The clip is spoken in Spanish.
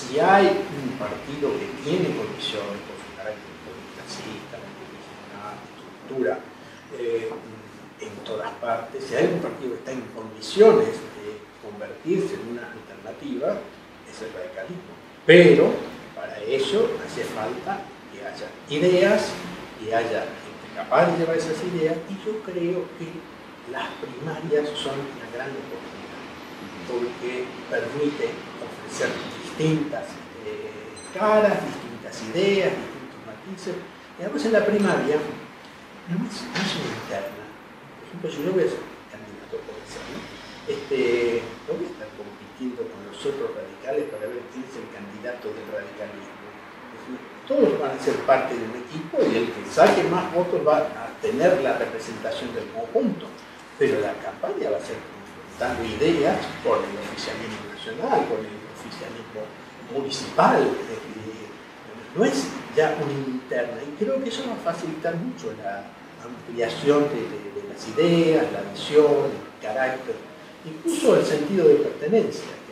si hay un partido que tiene condiciones por su carácter clasista, estructura, en todas partes, si hay un partido que está en condiciones de convertirse en una alternativa, es el radicalismo. Pero para ello hace falta que haya ideas, que haya gente capaz de llevar esas ideas, y yo creo que las primarias son una gran oportunidad, porque permiten ofrecer distintas caras, distintas ideas, distintos matices. Y además en la primaria no es una interna. Por ejemplo, si yo voy a ser candidato por eso, ¿no? No voy a estar compitiendo con los otros radicales para ver quién es el candidato del radicalismo. Es decir, todos van a ser parte de un equipo y el que saque más votos va a tener la representación del conjunto. Pero la campaña va a ser confrontando ideas con el oficialismo nacional, con el oficialismo municipal. No es ya una interna, y creo que eso va a facilitar mucho la ampliación de las ideas, la visión, el carácter, incluso el sentido de pertenencia.